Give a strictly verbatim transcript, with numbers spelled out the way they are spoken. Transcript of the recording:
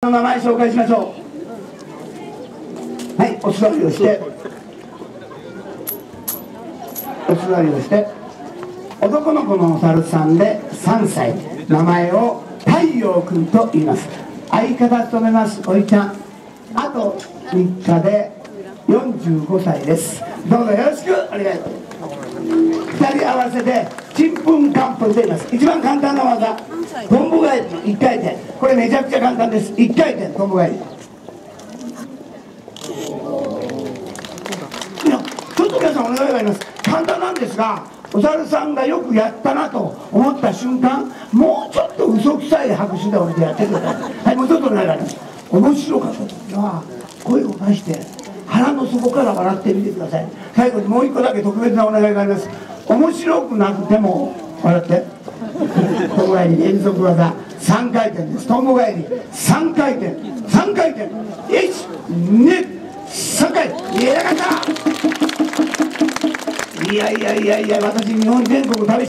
名前紹介しましょう。はい、お座りをしてお座りをして男の子のお猿さんでさんさい、名前を太陽くんと言います。相方務めますおいちゃん、あとみっかでよんじゅうごさいです。どうぞよろしくお願いします。ふたり合わせてちんぷんかんぷんと言います。一番簡単な技、とんぼ返りのいっかいてん、これめちゃくちゃ簡単です。いっかいてんとんぼ返り。いや、ちょっと皆さんお願いがあります。簡単なんですが、お猿さんがよくやったなと思った瞬間、もうちょっと嘘くさい拍手で俺でやってください。はい、もうちょっとお願いがあります。面白かった時は声を出して腹の底から笑ってみてください。最後にもう一個だけ特別なお願いがあります。面白くなくても笑って。とんぼ返り連続技さんかいてんです。とんぼ返りさんかいてんさんかいてん、いちにさんかい。いやなかった。いやいやいやいや、私日本全国旅